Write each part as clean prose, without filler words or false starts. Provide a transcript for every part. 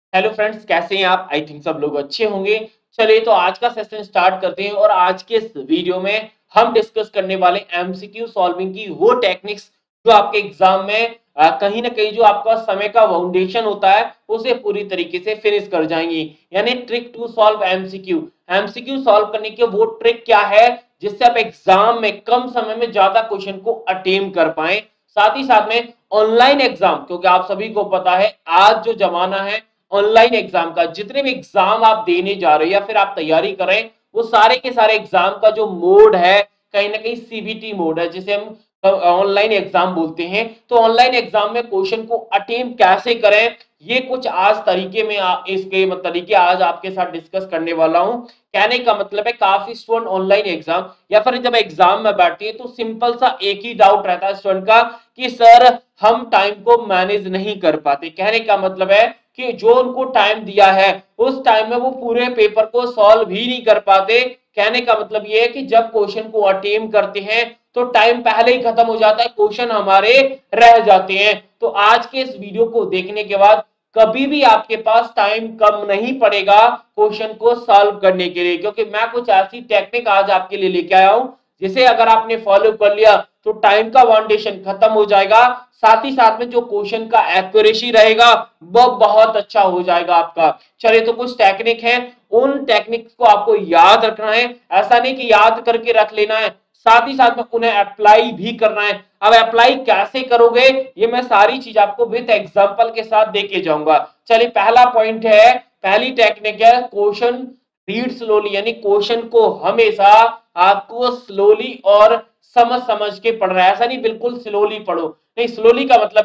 Hello friends, कैसे हैं आप? आई थिंक सब लोग अच्छे होंगे। चलिए तो आज का सेशन स्टार्ट करते हैं और आज के इस वीडियो में हम डिस्कस करने वाले एमसीक्यू सॉल्विंग की वो टेक्निक्स जो आपके एग्जाम में कहीं ना कहीं जो आपका समय का फाउंडेशन होता है उसे पूरी तरीके से फिनिश कर जाएंगी। यानी trick to solve MCQ. MCQ solve करने के वो ट्रिक क्या है जिससे आप एग्जाम में कम समय में ज्यादा क्वेश्चन को अटेम्प्ट कर पाए। साथ ही साथ में ऑनलाइन एग्जाम, क्योंकि आप सभी को पता है आज जो जमाना है ऑनलाइन एग्जाम का, जितने भी एग्जाम आप देने जा रहे हो या फिर आप तैयारी कर रहे हैं वो सारे के सारे एग्जाम का जो मोड है कहीं ना कहीं सीबीटी मोड है, जिसे हम ऑनलाइन एग्जाम बोलते हैं। तो ऑनलाइन एग्जाम में क्वेश्चन को अटेम्प्ट कैसे करें, ये कुछ आज तरीके में इसके तरीके आज आपके साथ डिस्कस करने वाला हूं। कहने का मतलब है काफी स्टूडेंट ऑनलाइन एग्जाम या फिर जब एग्जाम में बैठती है तो सिंपल सा एक ही डाउट रहता है स्टूडेंट का कि सर हम टाइम को मैनेज नहीं कर पाते। कहने का मतलब है कि जो उनको टाइम दिया है उस टाइम में वो पूरे पेपर को सॉल्व ही नहीं कर पाते। कहने का मतलब ये है कि जब क्वेश्चन को अटेम्प्ट करते हैं तो टाइम पहले ही खत्म हो जाता है, क्वेश्चन हमारे रह जाते हैं। तो आज के इस वीडियो को देखने के बाद कभी भी आपके पास टाइम कम नहीं पड़ेगा क्वेश्चन को सॉल्व करने के लिए, क्योंकि मैं कुछ ऐसी टेक्निक आज आपके लिए लेके आया हूं जिसे अगर आपने फॉलो कर लिया तो टाइम का फाउंडेशन खत्म हो जाएगा। साथ ही साथ में जो क्वेश्चन का एक्यूरेसी रहेगा वो बहुत अच्छा हो जाएगा आपका। चलिए तो कुछ टेक्निक है, उन टेक्निक्स को आपको याद रखना है। ऐसा नहीं कि याद करके रख लेना है, साथ ही साथ में उन्हें अप्लाई भी करना है। अब अप्लाई कैसे करोगे ये मैं सारी चीज आपको विद एग्जांपल के साथ देके जाऊंगा। चलिए पहला पॉइंट है, पहली टेक्निक है क्वेश्चन रीड स्लोली। यानी क्वेश्चन को हमेशा आपको स्लोली और समझ समझ के पढ़ना है। ऐसा नहीं बिल्कुल स्लोली पढ़ो, नहीं, स्लोली का मतलब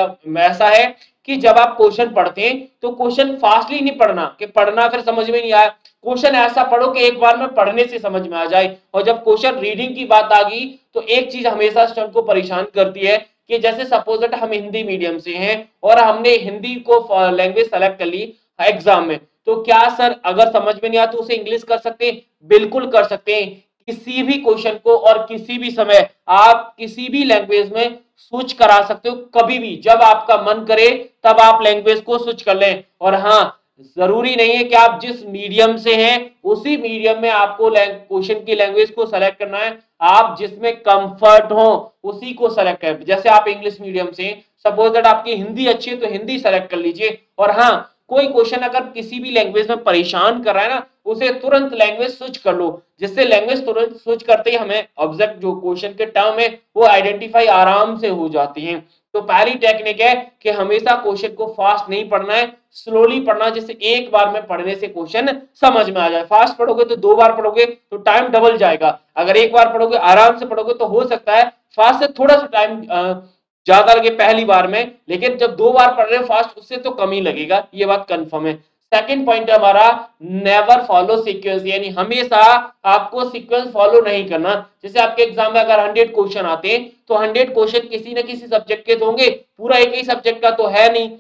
ऐसा है कि जब आप क्वेश्चन पढ़ते हैं तो क्वेश्चन फास्टली नहीं पढ़ना कि पढ़ना फिर समझ में नहीं आया। क्वेश्चन ऐसा पढ़ो कि एक बार में पढ़ने से समझ में आ जाए। और जब क्वेश्चन रीडिंग की बात आ गई तो एक चीज हमेशा स्टूडेंट को परेशान करती है कि जैसे सपोज दैट हम हिंदी मीडियम से हैं और हमने हिंदी को लैंग्वेज सेलेक्ट कर ली एग्जाम में, तो क्या सर अगर समझ में नहीं आता तो उसे इंग्लिश कर सकते हैं? बिल्कुल कर सकते हैं। किसी भी क्वेश्चन को और किसी भी समय आप किसी भी लैंग्वेज में स्विच करा सकते हो। कभी भी जब आपका मन करे तब आप लैंग्वेज को स्विच कर लें। और हाँ, जरूरी नहीं है कि आप जिस मीडियम से हैं उसी मीडियम में आपको क्वेश्चन की लैंग्वेज को सेलेक्ट करना है। आप जिसमें कंफर्ट हो उसी को सेलेक्ट करें। जैसे आप इंग्लिश मीडियम से, सपोज दैट आपकी हिंदी अच्छी है तो हिंदी सेलेक्ट कर लीजिए। और हाँ, कोई क्वेश्चन अगर किसी भी लैंग्वेज में परेशान कर रहा है ना, उसे तुरंत लैंग्वेज स्विच कर लो, जिससे लैंग्वेज तुरंत स्विच करते ही हमें ऑब्जेक्ट जो क्वेश्चन के टर्म है वो आइडेंटिफाई आराम से हो जाती हैं। तो पहली टेक्निक है कि हमेशा क्वेश्चन को फास्ट नहीं पढ़ना है, स्लोली पढ़ना, जिससे एक बार में पढ़ने से क्वेश्चन समझ में आ जाए। फास्ट पढ़ोगे तो दो बार पढ़ोगे तो टाइम डबल जाएगा, अगर एक बार पढ़ोगे आराम से पढ़ोगे तो हो सकता है फास्ट से थोड़ा सा टाइम ज्यादा लगे पहली बार में, लेकिन जब दो बार पढ़ रहे हो फास्ट उससे तो कम ही लगेगा, ये बात कंफर्म है। सेकंड पॉइंट है हमारा नेवर फॉलो सीक्वेंस। यानी हमेशा आपको सीक्वेंस फॉलो नहीं करना। जैसे आपके एग्जाम में अगर 100 क्वेश्चन आते हैं तो 100 क्वेश्चन किसी न किसी सब्जेक्ट के तो होंगे, पूरा एक ही सब्जेक्ट का तो है नहीं।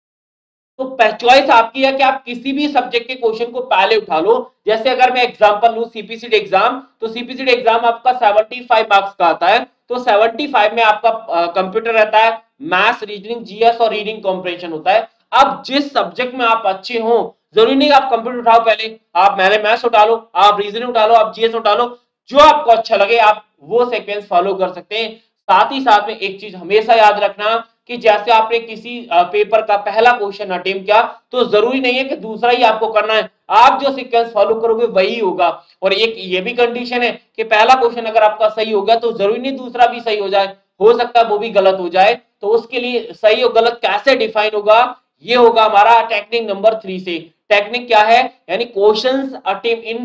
तो चॉइस आपकी है कि आप किसी भी सब्जेक्ट के क्वेश्चन को पहले उठा लो। जैसे अगर मैं एग्जांपल लूं सीपीसीटी एग्जाम, तो सीपीसीटी एग्जाम आपका 75 मार्क्स का आता है। तो 75 में आपका कंप्यूटर रहता है, मैथ्स, रीजनिंग, जीएस और रीडिंग कॉम्प्रिहेंशन होता है। अब जिस सब्जेक्ट में आप अच्छे हो, जरूरी नहीं आप कंप्यूटर उठाओ पहले, आप पहले मैथ्स उठा लो, आप रीजनिंग उठा लो, आप जीएस उठा लो, जो आपको अच्छा लगे आप वो सीक्वेंस फॉलो कर सकते हैं। साथ ही साथ में एक चीज हमेशा याद रखना कि जैसे आपने किसी पेपर का पहला क्वेश्चन अटेम्प्ट किया तो जरूरी नहीं है कि दूसरा ही आपको करना है, आप जो सीक्वेंस फॉलो करोगे वही होगा। और एक ये भी कंडीशन है कि पहला क्वेश्चन अगर आपका सही हो गया तो जरूरी नहीं दूसरा भी सही हो जाए, हो सकता है वो भी गलत हो जाए। तो उसके लिए सही और गलत कैसे डिफाइन होगा, ये होगा हमारा टेक्निक नंबर 3 से। टेक्निक क्या है, यानी क्वेश्चंस अटेम्प्ट इन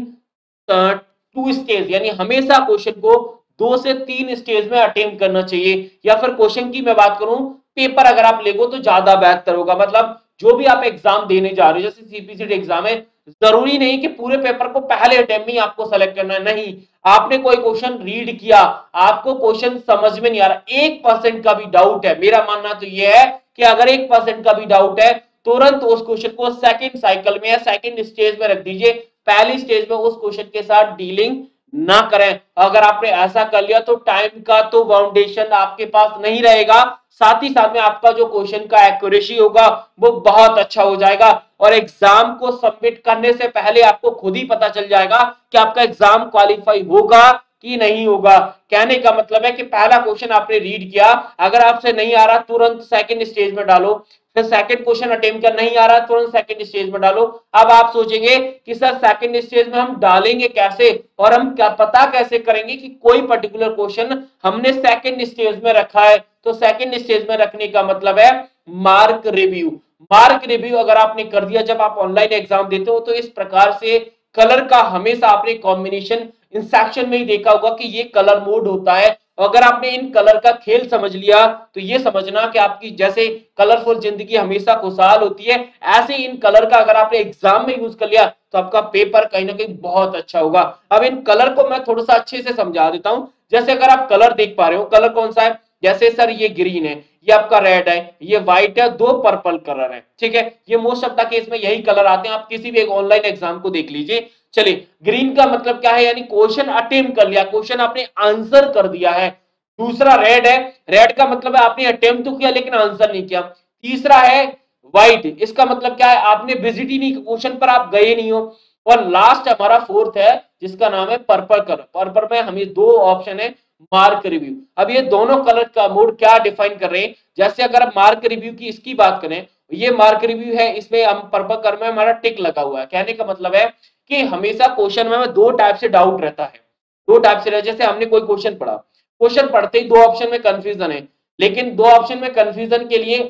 2 स्टेज। यानी हमेशा क्वेश्चन को 2 से 3 स्टेज में अटेम्प्ट करना चाहिए। या फिर क्वेश्चन की मैं बात करूं, पेपर अगर आप लेगो तो ज्यादा बेहतर होगा। मतलब जो भी आप एग्जाम देने जा रहे हो, जैसे सीपीसीटी एग्जाम है, जरूरी नहीं कि पूरे पेपर को पहले अटेम्प्ट में आपको सेलेक्ट करना है। नहीं, आपने कोई क्वेश्चन रीड किया, आपको क्वेश्चन समझ में नहीं आ रहा, 1% का भी डाउट है, मेरा मानना तो यह है कि अगर 1% का भी डाउट है तुरंत उस क्वेश्चन को सेकंड साइकिल में या सेकंड स्टेज में रख दीजिए। पहली स्टेज में उस क्वेश्चन के साथ डीलिंग ना करें। अगर आपने ऐसा कर लिया तो टाइम का तो फाउंडेशन आपके पास नहीं रहेगा, साथ ही साथ में आपका जो क्वेश्चन का एक्यूरेसी होगा वो बहुत अच्छा हो जाएगा और एग्जाम को सबमिट करने से पहले आपको खुद ही पता चल जाएगा कि आपका एग्जाम क्वालिफाई होगा कि नहीं होगा। कहने का मतलब है कि पहला क्वेश्चन आपने रीड किया, अगर आपसे नहीं आ रहा तुरंत सेकंड स्टेज में डालो, फिर सेकंड क्वेश्चन अटेम्प्ट कर नहीं आ रहा तुरंत सेकंड स्टेज में डालो। अब आप सोचेंगे कि सर सेकंड स्टेज में हम डालेंगे कैसे और हम क्या पता कैसे करेंगे कि कोई पर्टिकुलर क्वेश्चन हमने सेकंड स्टेज में रखा है। तो सेकंड स्टेज में रखने का मतलब है मार्क रिव्यू। मार्क रिव्यू अगर आपने कर दिया जब आप ऑनलाइन एग्जाम देते हो तो इस प्रकार से कलर का हमेशा आपने कॉम्बिनेशन इन सेक्शन में ही देखा होगा कि ये कलर मोड होता है। अगर आपने इन कलर का खेल समझ लिया तो ये समझना कि आपकी जैसे कलरफुल जिंदगी हमेशा खुशहाल होती है, ऐसे इन कलर का अगर आपने एग्जाम में यूज कर लिया तो आपका पेपर कहीं ना कहीं बहुत अच्छा होगा। अब इन कलर को मैं थोड़ा सा अच्छे से समझा देता हूं। जैसे अगर आप कलर देख पा रहे हो, कलर कौन सा है, जैसे सर ये ग्रीन है, ये आपका रेड है, ये व्हाइट है, दो पर्पल कलर है, ठीक है। ये मोस्ट ऑफ द केस में यही कलर आते हैं, आप किसी भी एक ऑनलाइन एग्जाम को देख लीजिए। चलिए ग्रीन का मतलब क्या है, यानी क्वेश्चन अटेम्प्ट कर लिया, क्वेश्चन आपने आंसर कर दिया है। दूसरा रेड है, रेड का मतलब है आपने अटेम्प्ट तो किया लेकिन आंसर नहीं किया। तीसरा है व्हाइट, इसका मतलब क्या है, आपने विजिट ही नहीं, क्वेश्चन पर आप गए नहीं हो। और लास्ट हमारा फोर्थ है जिसका नाम है पर्पल कलर। पर्पल में हमें दो ऑप्शन है, मार्क रिव्यू। अब ये दोनों कलर का मोड क्या डिफाइन कर रहे हैं, जैसे अगर आप मार्क रिव्यू की इसकी बात करें, ये मार्क रिव्यू है, इसमें हम पर्पल कलर में हमारा टिक लगा हुआ है। कहने का मतलब है कि हमेशा क्वेश्चन में दो टाइप से डाउट रहता है, दो टाइप से। जैसे हमने कोई क्वेश्चन पढ़ा, क्वेश्चन पढ़ते ही दो ऑप्शन में कंफ्यूजन है, लेकिन दो ऑप्शन में कंफ्यूजन के लिए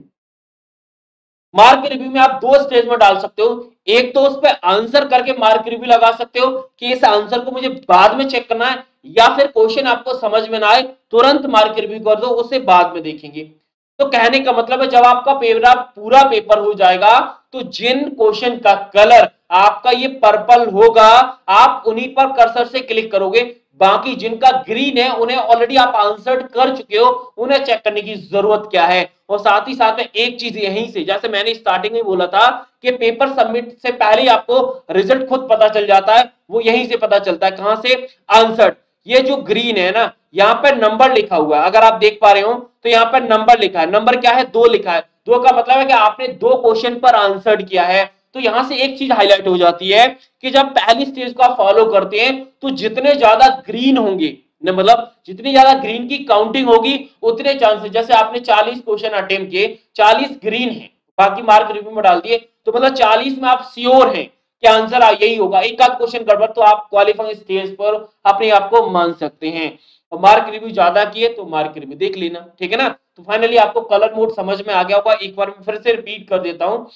मार्क रिव्यू में आप दो स्टेज में डाल सकते हो। एक तो उस पर आंसर करके मार्क रिव्यू लगा सकते हो कि इस आंसर को मुझे बाद में चेक करना है, या फिर क्वेश्चन आपको समझ में ना आए तुरंत मार्क रिव्यू कर दो, उसे बाद में देखेंगे। तो कहने का मतलब है जब आपका पूरा पेपर हो जाएगा तो जिन क्वेश्चन का कलर आपका ये पर्पल होगा आप उन्हीं पर कर्सर से क्लिक करोगे, बाकी जिनका ग्रीन है उन्हें ऑलरेडी आप आंसर कर चुके हो, उन्हें चेक करने की जरूरत क्या है। और साथ ही साथ में एक चीज यहीं से, जैसे मैंने स्टार्टिंग में बोला था कि पेपर सबमिट से पहले ही आपको रिजल्ट खुद पता चल जाता है, वो यहीं से पता चलता है। कहां से, आंसर। ये जो ग्रीन है ना, यहाँ पर नंबर लिखा हुआ है, अगर आप देख पा रहे हो तो यहाँ पर नंबर लिखा है। नंबर क्या है, दो लिखा है। दो का मतलब है कि आपने दो क्वेश्चन पर आंसर किया है। तो यहां से एक चीज हाईलाइट हो जाती है कि जब पहली स्टेज को आप फॉलो करते हैं तो जितने ज्यादा ग्रीन होंगे, मतलब जितनी ज्यादा ग्रीन की काउंटिंग होगी उतने चांसेस, जैसे आपने 40 क्वेश्चन अटेम्प्ट किए, 40 ग्रीन है, बाकी मार्क रिव्यू में डाल दिए, तो मतलब 40 में आप श्योर हैं कि आंसर यही होगा। एक आध क्वेश्चन गड़बड़ तो आप क्वालिफाइंग स्टेज पर अपने आप को मान सकते हैं। और मार्क रिव्यू ज्यादा किए तो मार्क रिव्यू देख लेना, ठीक है ना। तो फाइनली आपको कलर मोड समझ में आ गया होगा। एक बार फिर से रिपीट कर देता हूं,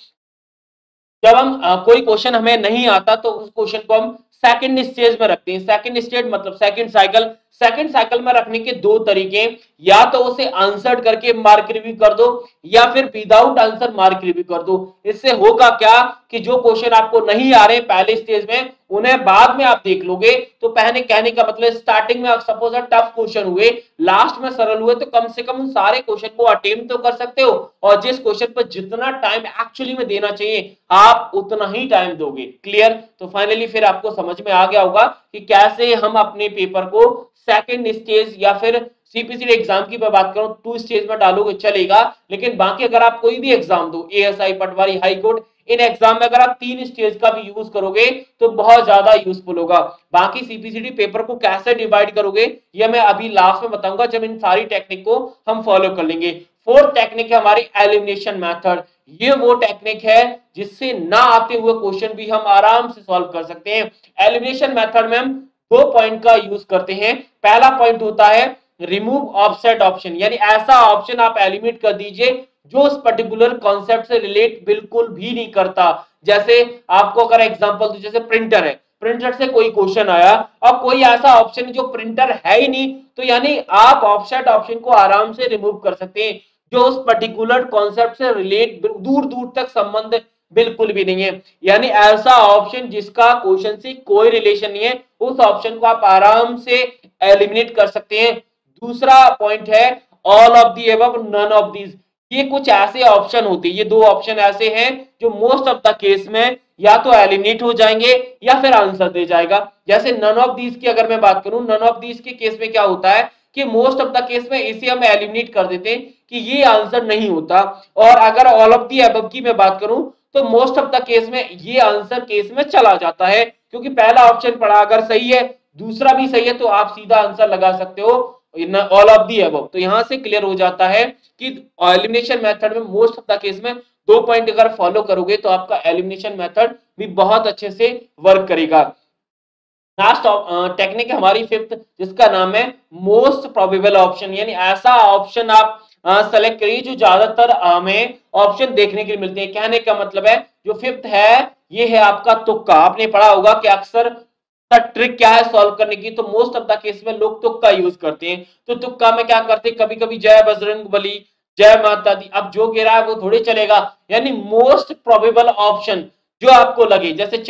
जब हम कोई क्वेश्चन हमें नहीं आता तो उस क्वेश्चन को हम सेकंड स्टेज में रखते हैं। सेकंड स्टेज मतलब सेकंड साइकिल। सेकंड साइकिल में रखने के दो तरीके, या तो उसे आंसर करके मार्क रिव्यू कर दो या फिर विदाउट आंसर मार्क रिव्यू कर दो। इससे होगा क्या कि जो क्वेश्चन आपको नहीं आ रहे पहले स्टेज में उन्हें बाद में आप देख लोगे। तो पहले कहने का मतलब स्टार्टिंग में सपोज टफ क्वेश्चन हुए, लास्ट में सरल हुए, तो कम से कम उन सारे क्वेश्चन को अटेम्प्ट तो कर सकते हो और जिस क्वेश्चन पर जितना टाइम एक्चुअली में देना चाहिए आप उतना ही टाइम दोगे। क्लियर। तो फाइनली फिर आपको समझ में आ गया होगा कि कैसे हम अपने पेपर को सेकंड स्टेज या फिर सीपीसीटी एग्जाम की मैं बात करूं 2 स्टेज में डालोगे चलेगा, लेकिन बाकी अगर आप कोई भी एग्जाम दो, एएसआई, पटवारी, हाई कोर्ट, इन एग्जाम में अगर आप 3 स्टेज का भी यूज करोगे तो बहुत ज्यादा यूजफुल होगा। बाकी सीपीसीटी पेपर को कैसे डिवाइड करोगे ये मैं अभी लास्ट में बताऊंगा, जब इन सारी टेक्निक को हम फॉलो कर लेंगे। फोर्थ टेक्निक है हमारी एलिमिनेशन मेथड। ये वो टेक्निक है जिससे ना आते हुए क्वेश्चन भी हम आराम से सॉल्व कर सकते हैं। एलिमिनेशन मेथड में हम 2 पॉइंट का यूज करते हैं। पहला पॉइंट होता है रिमूव ऑफसेट ऑप्शन, यानी ऐसा ऑप्शन आप एलिमिनेट कर दीजिए जो उस पर्टिकुलर कॉन्सेप्ट से रिलेट बिल्कुल भी नहीं करता। जैसे आपको अगर एग्जांपल दूं, जैसे प्रिंटर है, प्रिंटर से कोई क्वेश्चन आया और कोई ऐसा ऑप्शन जो प्रिंटर है ही नहीं, तो यानी आप ऑफसेट ऑप्शन को आराम से रिमूव कर सकते हैं जो उस पर्टिकुलर कॉन्सेप्ट से रिलेट दूर दूर तक संबंध बिल्कुल भी नहीं है। यानी ऐसा ऑप्शन जिसका क्वेश्चन से कोई रिलेशन नहीं है उस ऑप्शन को आप आराम से एलिमिनेट कर सकते हैं। दूसरा पॉइंट है all of the above, none of these. ये कुछ ऐसे ऑप्शन होते हैं, ये दो ऑप्शन ऐसे हैं जो मोस्ट ऑफ द केस में या तो एलिमिनेट हो जाएंगे या फिर आंसर दे जाएगा। जैसे नन ऑफ दीज की अगर मैं बात करूं, नन ऑफ दीज के केस में क्या होता है कि मोस्ट ऑफ द केस में इसे हम एलिमिनेट कर देते हैं कि ये आंसर नहीं होता। और अगर ऑल ऑफ दी अबव की मैं बात करूं तो मोस्ट ऑफ द केस में ये आंसर केस में चला जाता है, क्योंकि पहला ऑप्शन पढ़ा अगर सही है, दूसरा भी सही है, तो आप सीधा आंसर लगा सकते हो in all of the above. तो यहां से क्लियर हो जाता है कि एलिमिनेशन मेथड में मोस्ट ऑफ द केस में 2 पॉइंट अगर फॉलो करोगे तो आपका एलिमिनेशन मेथड भी बहुत अच्छे से वर्क करेगा। लास्ट टेक्निक हमारी फिफ्थ, जिसका नाम है मोस्ट प्रोबेबल ऑप्शन, यानी ऐसा ऑप्शन आप सेलेक्ट करिए जो ज्यादातर हमें ऑप्शन देखने के लिए मिलते हैं। कहने का मतलब है जो फिफ्थ है ये है आपका तुक्का। आपने पढ़ा होगा कि अक्सर ट्रिक क्या है सॉल्व करने की, तो मोस्ट ऑफ द केस में लोग तुक्का यूज करते हैं। तो तुक्का में क्या करते हैं, कभी कभी जय बजरंग बली, जय माता दी, अब जो गिरा है वो थोड़ी चलेगा, यानी मोस्ट प्रोबेबल ऑप्शन जो आपको लगे। जैसे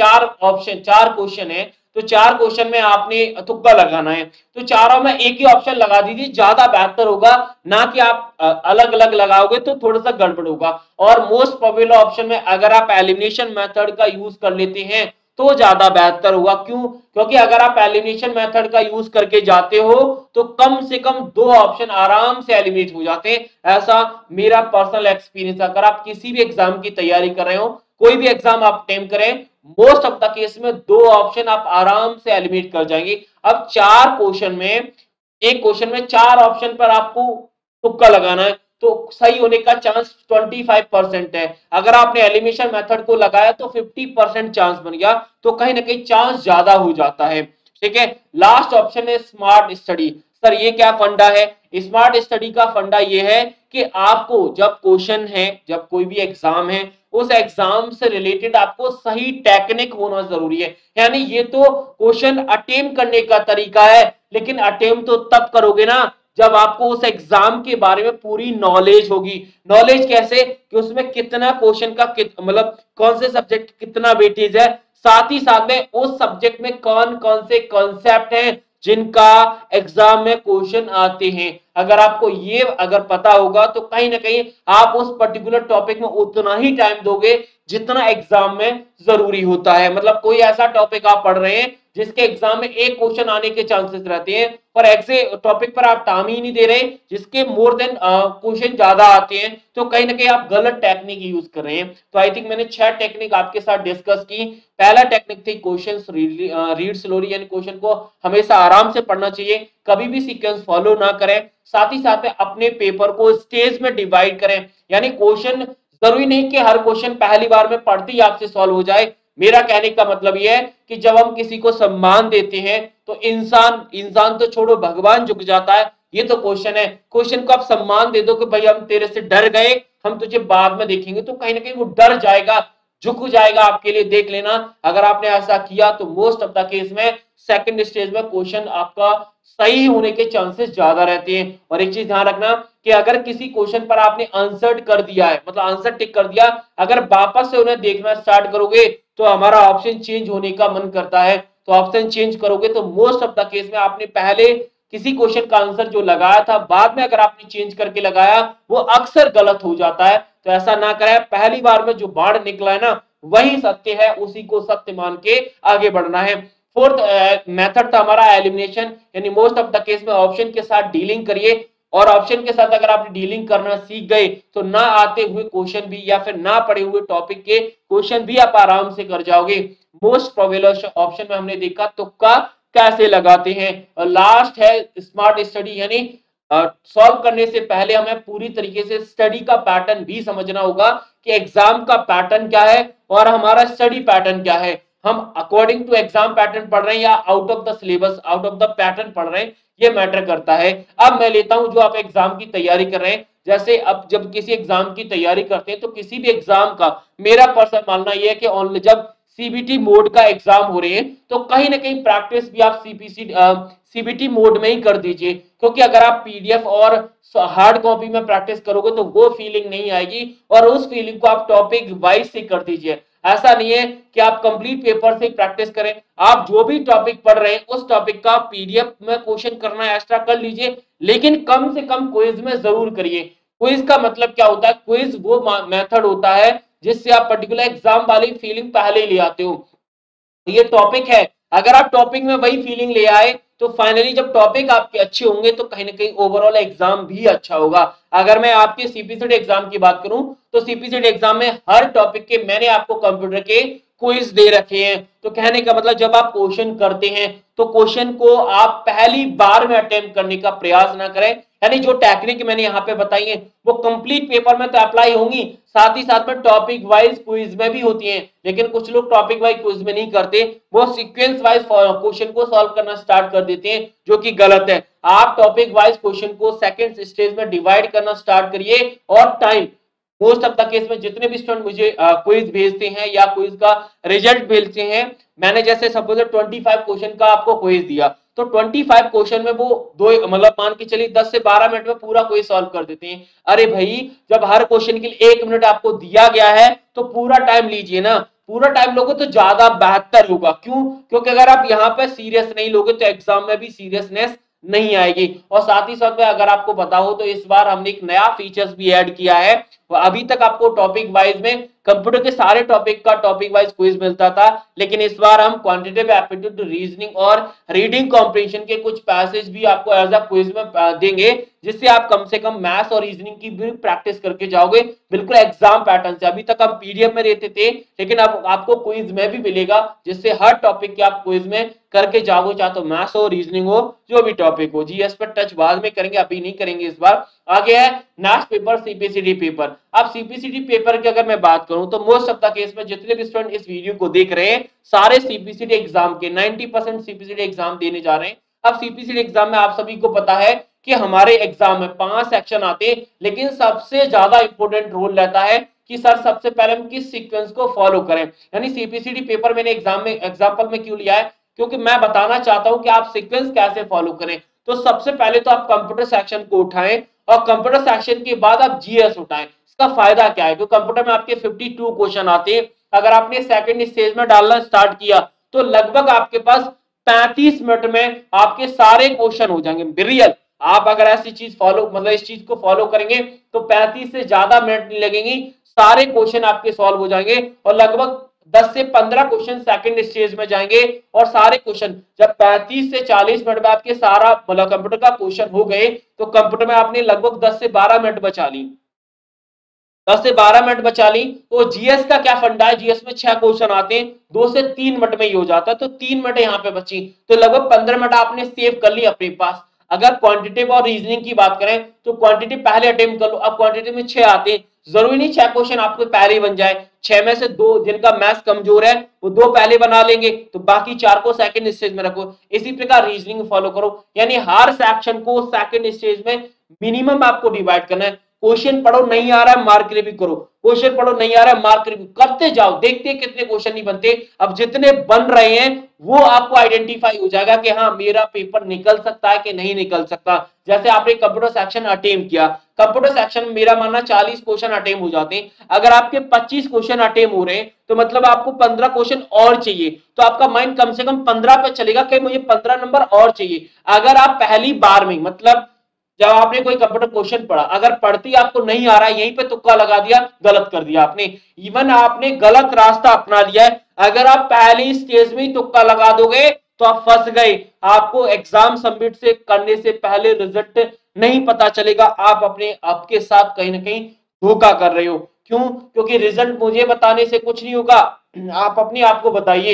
4 क्वेश्चन है, तो 4 क्वेश्चन में आपने तुक्का लगाना है, तो चारों में एक ही ऑप्शन लगा दीजिए, ज्यादा बेहतर होगा, ना कि आप अलग अलग लगाओगे तो थोड़ा सा गड़बड़ होगा। और मोस्ट प्रोबेबल ऑप्शन में अगर आप एलिमिनेशन मेथड का यूज कर लेते हैं तो ज्यादा बेहतर होगा। क्यों? क्योंकि अगर आप एलिमिनेशन मेथड का यूज करके जाते हो तो कम से कम 2 ऑप्शन आराम से एलिमिनेट हो जाते हैं। ऐसा मेरा पर्सनल एक्सपीरियंस। अगर आप किसी भी एग्जाम की तैयारी कर रहे हो, कोई भी एग्जाम आप अटेम्प्ट करें, मोस्ट ऑफ द केस में 2 ऑप्शन आप आराम से एलिमिनेट कर जाएंगे। अब 4 क्वेश्चन में, एक क्वेश्चन में 4 ऑप्शन पर आपको तुक्का लगाना है, तो सही होने का चांस 25% है। अगर आपने एलिमिनेशन मेथड को लगाया तो 50% चांस बन गया, तो कहीं ना कहीं चांस ज्यादा हो जाता है। ठीक है, लास्ट ऑप्शन है स्मार्ट स्टडी। सर ये क्या फंडा है? स्मार्ट स्टडी का फंडा ये है कि आपको जब क्वेश्चन है, जब कोई भी एग्जाम है, उस एग्जाम से रिलेटेड आपको सही टेक्निक होना जरूरी है। यानी ये तो क्वेश्चन अटेम्प्ट करने का तरीका है, लेकिन अटेम्प्ट तो तब करोगे ना जब आपको उस एग्जाम के बारे में पूरी नॉलेज होगी। नॉलेज कैसे? कि उसमें कितना क्वेश्चन का मतलब कौन से सब्जेक्ट कितना वेटेज है, साथ ही साथ में उस सब्जेक्ट में कौन कौन से कॉन्सेप्ट हैं जिनका एग्जाम में क्वेश्चन आते हैं। अगर आपको ये अगर पता होगा तो कहीं ना कहीं आप उस पर्टिकुलर टॉपिक में उतना ही टाइम दोगे जितना एग्जाम में जरूरी होता है। मतलब कोई ऐसा टॉपिक आप पढ़ रहे हैं जिसके एग्जाम में एक क्वेश्चन आने के चांसेस रहते हैं, और ऐसे टॉपिक पर आप टाइम ही नहीं दे रहे जिसके मोर देन क्वेश्चन ज्यादा आते हैं, तो कहीं ना कहीं आप गलत टेक्निक यूज कर रहे हैं। तो आई थिंक मैंने 6 टेक्निक आपके साथ डिस्कस की। पहला टेक्निक थी क्वेश्चन रीड स्लोली, यानी क्वेश्चन को हमेशा आराम से पढ़ना चाहिए, कभी भी सीक्वेंस फॉलो ना करें। साथ ही साथ में अपने पेपर को स्टेज में डिवाइड करें, यानी क्वेश्चन जरूरी नहीं कि हर क्वेश्चन पहली बार में पढ़ते ही आपसे सॉल्व हो जाए। मेरा कहने का मतलब यह है कि जब हम किसी को सम्मान देते हैं तो इंसान तो छोड़ो, भगवान झुक जाता है। ये तो क्वेश्चन है, क्वेश्चन को आप सम्मान दे दो कि भाई हम तेरे से डर गए, हम तुझे बाद में देखेंगे, तो कहीं ना कहीं वो डर जाएगा, झुक जाएगा आपके लिए। देख लेना, अगर आपने ऐसा किया तो मोस्ट ऑफ द केस में सेकंड स्टेज में क्वेश्चन आपका सही होने के चांसेस ज्यादा रहते हैं। और एक चीज ध्यान रखना कि अगर किसी क्वेश्चन पर आपने आंसर कर दिया है, मतलब आंसर टिक कर दिया, अगर वापस से उन्हें देखना स्टार्ट करोगे तो हमारा ऑप्शन चेंज होने का मन करता है, तो ऑप्शन चेंज करोगे तो मोस्ट ऑफ द केस में आपने पहले किसी क्वेश्चन का आंसर जो लगाया था, बाद में अगर आपने चेंज करके लगाया, वो अक्सर गलत हो जाता है। तो ऐसा ना करें, पहली बार में जो बाढ़ निकला है ना वही सत्य है, उसी को सत्य मान के आगे बढ़ना है। फोर्थ मेथड था हमारा एलिमिनेशन, यानी मोस्ट ऑफ द केस में ऑप्शन के साथ डीलिंग करिए, और ऑप्शन के साथ अगर आप डीलिंग करना सीख गए तो ना आते हुए क्वेश्चन भी या फिर ना पढ़े हुए टॉपिक के क्वेश्चन भी आप आराम से कर जाओगे। मोस्ट प्रोबेबल ऑप्शन में हमने देखा तुक्का कैसे लगाते हैं। और लास्ट है स्मार्ट स्टडी, यानी सॉल्व करने से पहले हमें पूरी तरीके से स्टडी का पैटर्न भी समझना होगा कि एग्जाम का पैटर्न क्या है और हमारा स्टडी पैटर्न क्या है। हम अकॉर्डिंग टू एग्जाम पैटर्न पढ़ रहे हैं या out of the syllabus, out of the pattern पढ़ रहे हैं, ये मैटर करता है। अब मैं लेता हूं जो आप एग्जाम की तैयारी कर रहे हैं, जैसे अब जब किसी एग्जाम की तैयारी करते हैं तो किसी भी एग्जाम का मेरा पर्सनल मानना यह है कि ऑनली जब सीबीटी मोड का एग्जाम हो रहे हैं तो कहीं ना कहीं प्रैक्टिस भी आप सीबीटी मोड में ही कर दीजिए, क्योंकि अगर आप पीडीएफ और हार्ड कॉपी में प्रैक्टिस करोगे तो वो फीलिंग नहीं आएगी, और उस फीलिंग को आप टॉपिक वाइज से कर दीजिए। ऐसा नहीं है कि आप कंप्लीट पेपर से प्रैक्टिस करें, आप जो भी टॉपिक पढ़ रहे हैं उस टॉपिक का पीडीएफ में क्वेश्चन करना एक्स्ट्रा कर लीजिए, लेकिन कम से कम क्विज में जरूर करिए। क्विज का मतलब क्या होता है? क्विज वो मेथड होता है जिससे आप पर्टिकुलर एग्जाम वाली फीलिंग पहले ही ले आते हो। ये टॉपिक है, अगर आप टॉपिक में वही फीलिंग ले आए तो फाइनली जब टॉपिक आपके अच्छे होंगे तो कहीं ना कहीं ओवरऑल एग्जाम भी अच्छा होगा। अगर मैं आपके सीपीसीटी एग्जाम की बात करूं तो सीपीसीटी एग्जाम में हर टॉपिक के मैंने आपको कंप्यूटर के क्विज दे रखे हैं। तो कहने का मतलब जब आप क्वेश्चन करते हैं तो क्वेश्चन को आप पहली बार में अटेम्प्ट करने का प्रयास ना करें, यानी जो टेक्निक मैंने यहाँ पे बताई है वो कंप्लीट पेपर में तो अप्लाई होंगी, साथ ही साथ में टॉपिक वाइज क्विज में भी होती हैं। लेकिन कुछ लोग टॉपिक वाइज क्विज में नहीं करते, वो सीक्वेंस वाइज क्वेश्चन को सॉल्व करना स्टार्ट कर देते हैं, जो कि गलत है। आप टॉपिक वाइज क्वेश्चन को सेकंड स्टेज में डिवाइड करना स्टार्ट करिए और time most of the case में जितने भी स्टूडेंट मुझे क्विज भेजते हैं या क्विज का रिजल्ट भेजते हैं, मैंने जैसे सपोज 25 क्वेश्चन का आपको क्विज दिया तो 25 क्वेश्चन में वो दो मतलब मान के चलिए 10 से 12 मिनट में पूरा क्विज सॉल्व कर देते हैं। अरे भाई जब हर क्वेश्चन के लिए 1 मिनट आपको दिया गया है तो पूरा टाइम लीजिए ना, पूरा टाइम लोगे तो ज्यादा बेहतर होगा। क्यों? क्योंकि अगर आप यहाँ पे सीरियस नहीं लोगे तो एग्जाम में भी सीरियसनेस नहीं आएगी। और साथ ही साथ में अगर आपको पता हो तो इस बार हमने एक नया फीचर्स भी ऐड किया है। अभी तक आपको टॉपिक वाइज में कंप्यूटर के सारे टॉपिक का टॉपिक वाइज क्विज मिलता था, लेकिन इस बार हम क्वांटिटेटिव एप्टीट्यूड, रीजनिंग और रीडिंग कॉम्प्रिहेंशन के कुछ पैसेज भी आपको एज अ क्विज में देंगे, जिससे आप कम से कम मैथ्स और रीजनिंग की भी प्रैक्टिस करके जाओगे बिल्कुल एग्जाम पैटर्न से। अभी तक हम पीडीएफ में देते थे, लेकिन अब आपको क्विज में भी मिलेगा, जिससे हर टॉपिक के आप क्विज में करके जाओगे, चाहे तो मैथ्स हो, रीजनिंग हो, जो भी टॉपिक हो। जीएस पर टच बाद में करेंगे, अभी नहीं करेंगे इस बार। आगे है नेक्स्ट पेपर सीपीसीटी पेपर। अब सीपीसीटी पेपर की अगर मैं बात करूं तो मोस्ट ऑफ द केस में जितने भी स्टूडेंट इस वीडियो को देख रहे हैं सारे सीपीसीटी एग्जाम के 90% सीपीसीटी एग्जाम देने जा रहे हैं। अब सीपीसीटी एग्जाम में आप सभी को पता है कि हमारे एग्जाम में 5 सेक्शन आते हैं, लेकिन सबसे ज्यादा इंपॉर्टेंट रोल रहता है कि सर सबसे पहले हम किस सीक्वेंस को फॉलो करें। यानी सीपीसीटी पेपर मैंने एग्जाम में एग्जांपल में क्यों लिया है, क्योंकि मैं बताना चाहता हूं कि आप सीक्वेंस कैसे फॉलो करें। तो सबसे पहले तो आप कंप्यूटर सेक्शन को उठाएं और कंप्यूटर सेक्शन के बाद आप जीएस उठाएं। इसका फायदा क्या है? क्योंकि कंप्यूटर में आपके 52 क्वेश्चन आते हैं। अगर आपने सेकंड स्टेज में डालना स्टार्ट किया तो लगभग आपके पास 35 मिनट में आपके सारे क्वेश्चन हो जाएंगे रियल। आप अगर ऐसी चीज फॉलो मतलब इस चीज को फॉलो करेंगे तो 35 से ज्यादा मिनट नहीं लगेंगे, सारे क्वेश्चन आपके सॉल्व हो जाएंगे। और लगभग 10 से 15 क्वेश्चन सेकंड स्टेज में जाएंगे और सारे क्वेश्चन जब 35 से 40 मिनट में आपके सारा मतलब कंप्यूटर का क्वेश्चन हो गए तो कंप्यूटर में आपने लगभग 10 से 12 मिनट बचा ली। 10 से 12 मिनट बचा ली। तो जीएस का क्या फंडा है, जीएस में 6 क्वेश्चन आते हैं, 2 से 3 मिनट में ही हो जाता है, तो 3 मिनट यहाँ पे बची, तो लगभग 15 मिनट आपने सेव कर ली अपने पास। अगर क्वांटिटेटिव और रीजनिंग की बात करें तो क्वांटिटेटिव पहले अटेम्प्ट कर लो। अब क्वांटिटेटिव में 6 आते हैं, जरूरी नहीं 6 क्वेश्चन आपको पहले ही बन जाए, 6 में से 2 जिनका मैथ्स कमजोर है वो 2 पहले बना लेंगे, तो बाकी 4 को सेकंड स्टेज में रखो। इसी प्रकार रीजनिंग फॉलो करो, यानी हर सेक्शन को सेकंड स्टेज में मिनिमम आपको डिवाइड करना है। क्वेश्चन पढ़ो, नहीं आ रहा है मार्क रिव्यू करो, क्वेश्चन पढ़ो नहीं आ रहा है मार्क रिव्यू करते जाओ, देखते हैं कितने क्वेश्चन नहीं बनते। अब जितने बन रहे हैं वो आपको आइडेंटिफाई हो जाएगा कि हाँ मेरा पेपर निकल सकता है कि नहीं निकल सकता। जैसे आपने कंप्यूटर सेक्शन अटेम्प्ट किया, कंप्यूटर सेक्शन में मेरा मानना 40 क्वेश्चन अटेम्प्ट हो जाते हैं, अगर आपके 25 क्वेश्चन अटेम्प्ट हो रहे हैं तो मतलब आपको 15 क्वेश्चन और चाहिए, तो आपका माइंड कम से कम 15 पे चलेगा कि मुझे 15 नंबर और चाहिए। अगर आप पहली बार में मतलब जब आपने कोई कंप्यूटर क्वेश्चन पढ़ा, अगर पढ़ती आपको नहीं आ रहा है, यहीं पे तुक्का लगा दिया, गलत कर दिया आपने, इवन आपने गलत रास्ता अपना लिया है। अगर आप पहली स्टेज में ही तुक्का लगा दोगे तो आप फंस गए, आपको एग्जाम सबमिट से करने से पहले रिजल्ट नहीं पता चलेगा, आप अपने आपके साथ कहीं ना कहीं धोखा कर रहे हो। क्यों? क्योंकि रिजल्ट मुझे बताने से कुछ नहीं होगा, आप अपने आप को बताइए।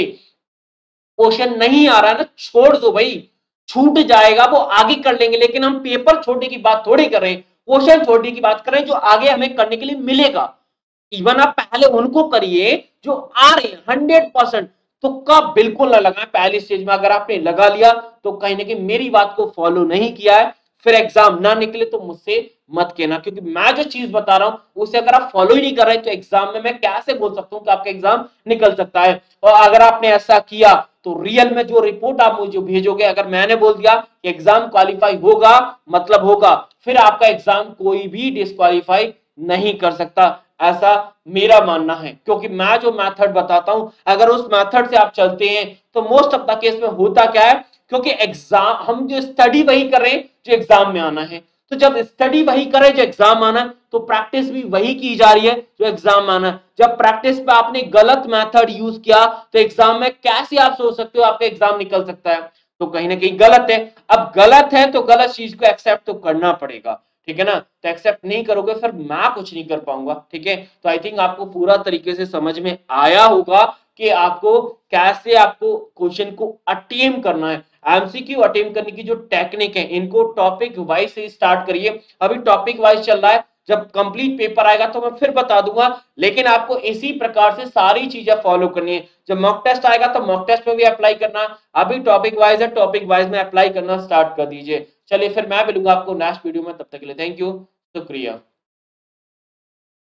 क्वेश्चन नहीं आ रहा है ना, छोड़ दो भाई, छूट जाएगा वो आगे कर लेंगे, लेकिन हम पेपर छोड़ने की बात थोड़ी कर रहे हैं, क्वेश्चन छोड़ने की बात कर रहे हैं जो आगे हमें करने के लिए मिलेगा। इवन आप पहले उनको करिए जो आ रहे हैं 100%, तुक्का बिल्कुल ना लगाएं पहली स्टेज में। अगर आपने लगा लिया तो कहीं ना कहीं मेरी बात को फॉलो नहीं किया है, फिर एग्जाम ना निकले तो मुझसे मत कहना, क्योंकि मैं जो चीज बता रहा हूं उसे अगर आप फॉलो ही नहीं कर रहे तो एग्जाम में मैं कैसे बोल सकता हूं कि आपका एग्जाम निकल सकता है। और अगर आपने ऐसा किया तो रियल में जो रिपोर्ट आप मुझे भेजोगे, अगर मैंने बोल दिया कि एग्जाम क्वालिफाई होगा मतलब होगा, फिर आपका एग्जाम कोई भी डिस्क्वालीफाई नहीं कर सकता, ऐसा मेरा मानना है। क्योंकि मैं जो मेथड बताता हूं अगर उस मेथड से आप चलते हैं तो मोस्ट ऑफ द केस में होता क्या है, क्योंकि एग्जाम हम जो स्टडी वही कर रहे हैं जो एग्जाम में आना है, तो जब स्टडी वही कर रहे हैं जो एग्जाम आना है तो प्रैक्टिस भी वही की जा रही है जो एग्जाम आना है। जब प्रैक्टिस पे आपने गलत मेथड यूज किया तो एग्जाम में कैसे आप सोच सकते हो आपका एग्जाम निकल सकता है। तो कहीं ना कहीं गलत है। अब गलत है तो गलत चीज को एक्सेप्ट तो करना पड़ेगा, ठीक है ना। तो एक्सेप्ट नहीं करोगे फिर मैं कुछ नहीं कर पाऊंगा, ठीक है। तो आई थिंक आपको पूरा तरीके से समझ में आया होगा कि आपको कैसे आपको क्वेश्चन को अटेम्प्ट करना है। एमसीक्यू अटेम्प्ट करने की जो टेक्निक है, इनको टॉपिक वाइज से स्टार्ट करिए। अभी टॉपिक वाइज चल रहा है, जब कंप्लीट पेपर आएगा तो मैं फिर बता दूंगा, लेकिन आपको इसी प्रकार से सारी चीजें फॉलो करनी है। जब मॉक टेस्ट आएगा तो मॉक टेस्ट में भी अप्लाई करना, अभी टॉपिक वाइज है, टॉपिक वाइज में अप्लाई करना स्टार्ट कर दीजिए। चलिए फिर मैं मिलूंगा आपको नेक्स्ट वीडियो में, तब तक के लिए थैंक यू, शुक्रिया।